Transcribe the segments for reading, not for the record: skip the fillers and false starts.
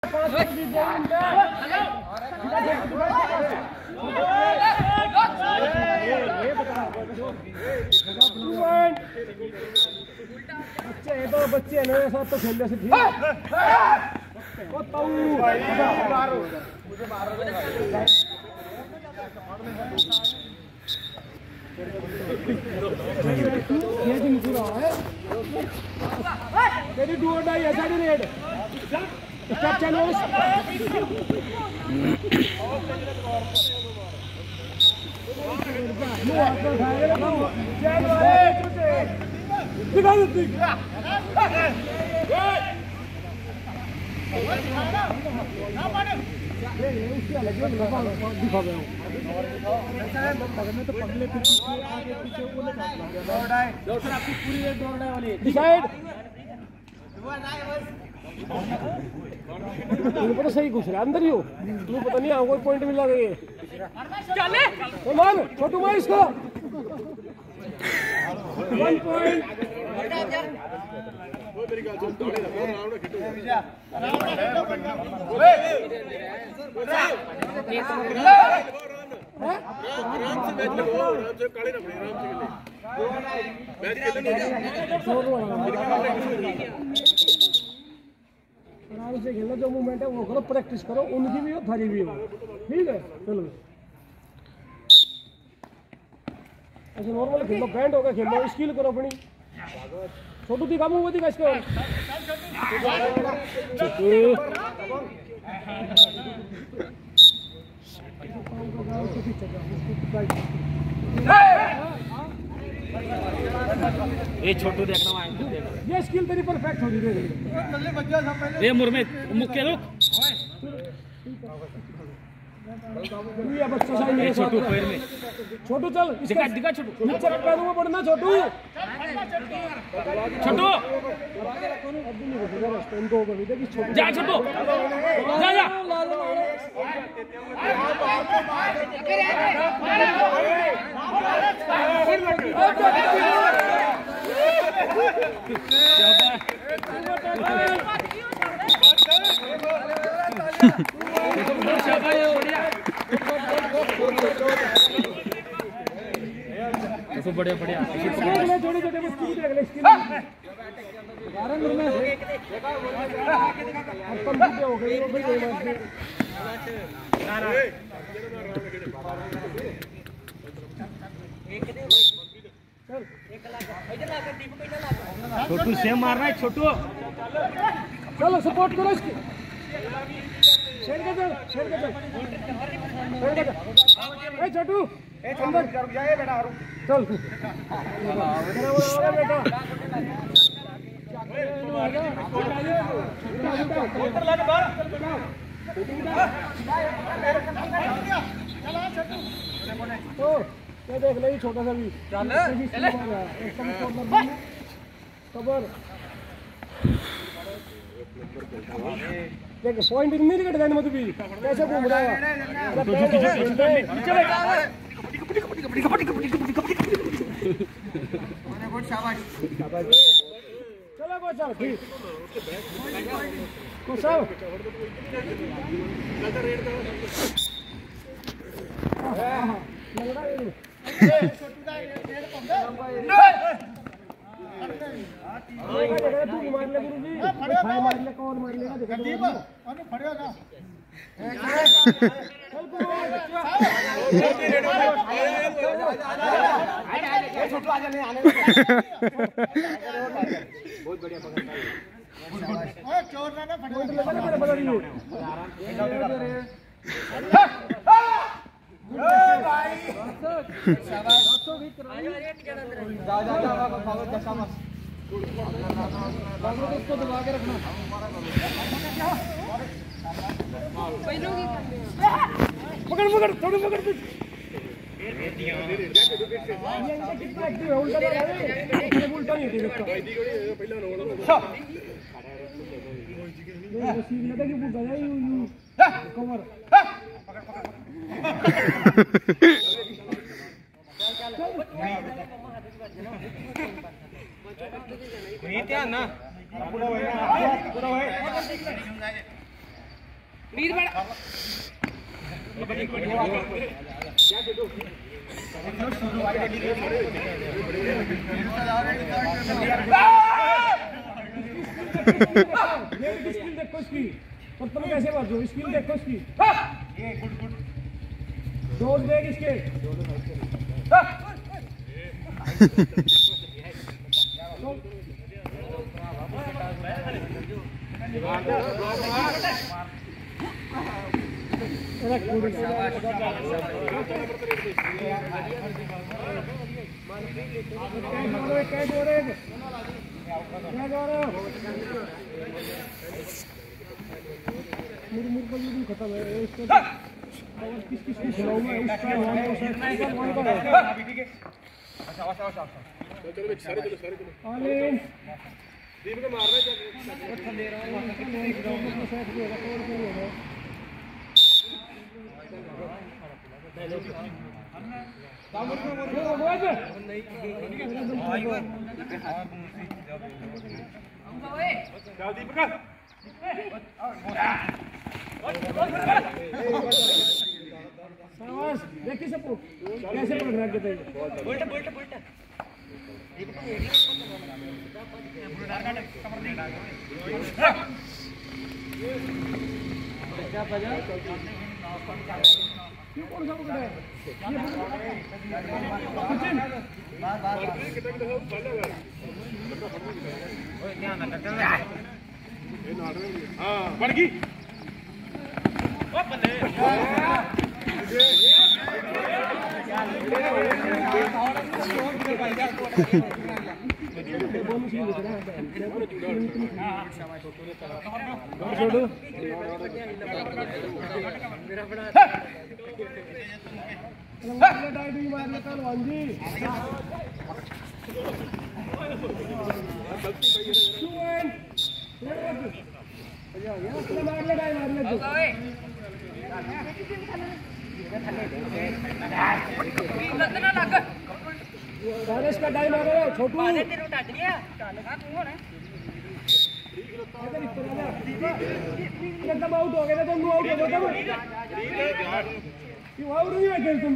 बच्चे हैं ना साथ तो खेलने से ठीक ये दिन पूरा है तेरी डू और डाई ऐसा नहीं रेड स्टॉप चैनल दिखा देती सही घुस रहा अंदर ही हो तुम्हें पता नहीं कोई पॉइंट मिला गई मान छोटू मार इसको 1 पॉइंट आराम से खेलो जो मूवमेंट है वो करो प्रैक्टिस करो उनकी भी हो थारी भी हो ठीक है चलो ऐसे नॉर्मल खेलो बैंड होकर खेलो स्किल करो अपनी छोटू दिखा मुँह दिखा इसको ये छोटू देखना ये स्किल तेरी परफेक्ट हो रही है ये मुर्मे मुक्के रुक ये बच्चा सही नहीं है छोटू पैर में छोटू चल दिखा दिखा छोटू नीचे पैरों में पड़ना छोटू छोटू जा छोटू जा जा तो बढ़िया बढ़िया छोटे छोटे स्किल देख ले स्किल हो गई वो भी कोई बात नहीं छोटू सेम मारना है छोटू चलो सपोर्ट करो इसकी शेर के चल ए छोटू अंदर जाए बेटा चल बेटा तो ये देख ले छोटा सा भी खबर देख पॉइंट नहीं निकट जाने मत भी कैसे घूम रहा है चलो कोच साहब ठीक कोच साहब मार ले गुरु जी मार ले कौन मार लेगा देखो छोटू आजा नहीं आने बहुत बढ़िया पकड़ चोर ना फटोट लगा मेरे बदल नहीं भाई शाबाश जा जा जा शाबाश उसको दबा के रखना पकड़ पकड़ थोड़ी पकड़ उल्टा नहीं कवर ना पूरा स्किल देखो इसकी, और तुम कैसे बाजो, स्किल देखो इसकी, डोज देख इसके। खत्म है किस खिलाऊंगा देखिए सपोर्ट कैसे पकड़ रहा है, बोल्ट बोल्ट बोल्ट कौन सा पकड़ा है बढ़ गई का डाई मारो छोटू एकदम आउट हो गए तुम आउट हो गए क्यों आउट नहीं है तुम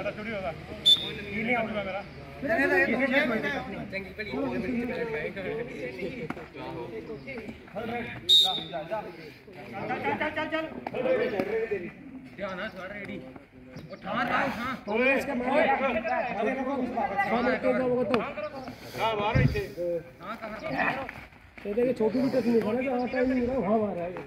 चल रेडी देखिए छोटू भी टच नहीं खाना वहाँ टाइम नहीं वहाँ मारा है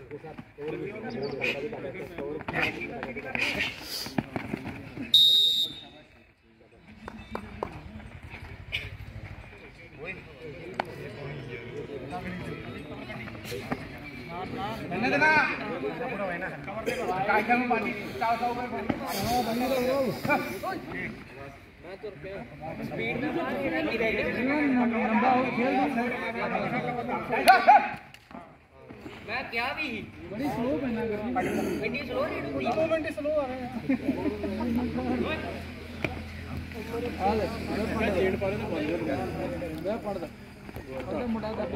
मैं क्या भी बड़ी स्लो बना कर बड़ी स्लो रीड हुई 2 घंटे स्लो आ रहे हैं हाल डेढ़ पड़े ना मैं पड़ दा मोटा दा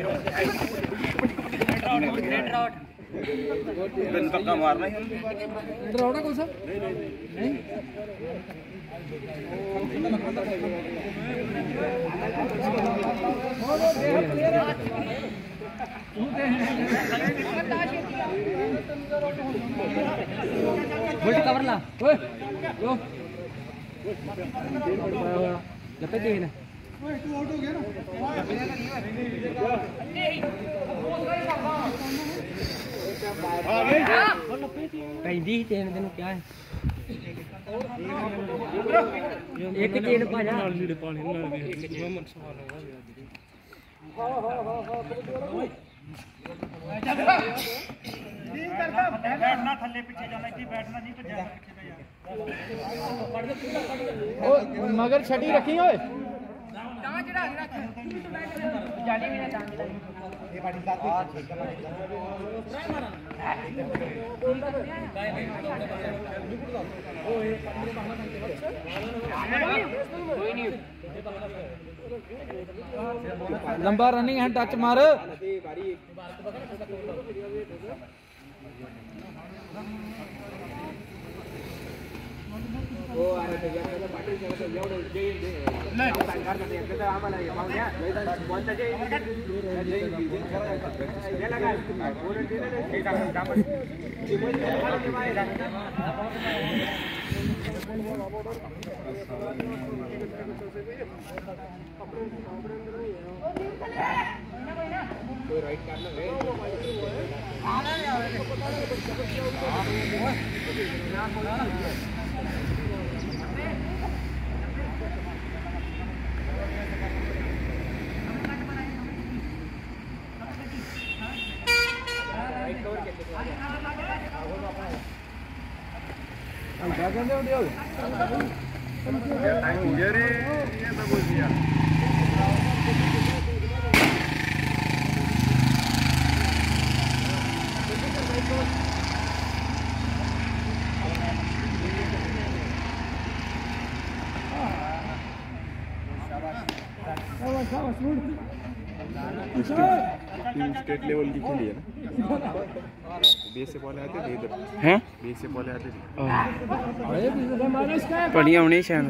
रेड राउट बिन पक्का मारना है रेड राउट कौन सा नहीं कवर ला ओए लो लपे दे ना ओए तू आउट हो गया ना पैंदी चेन तेन क्या है एक चेन पाजा बैठना थल्ले पीछे जाना इतनी बैठना नहीं तो ओ मगर छठी रखी ओए लंबा रनिंग है टच मार स्टेट लेवल की खेली है ना बीएसएफ वाले आते थे इधर हैं बीएसएफ वाले आते थे बढ़िया होनी शायद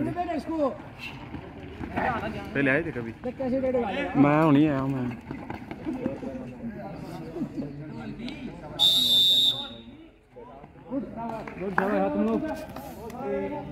पहले आए थे कभी मैं होनी आया मैं तुम लोग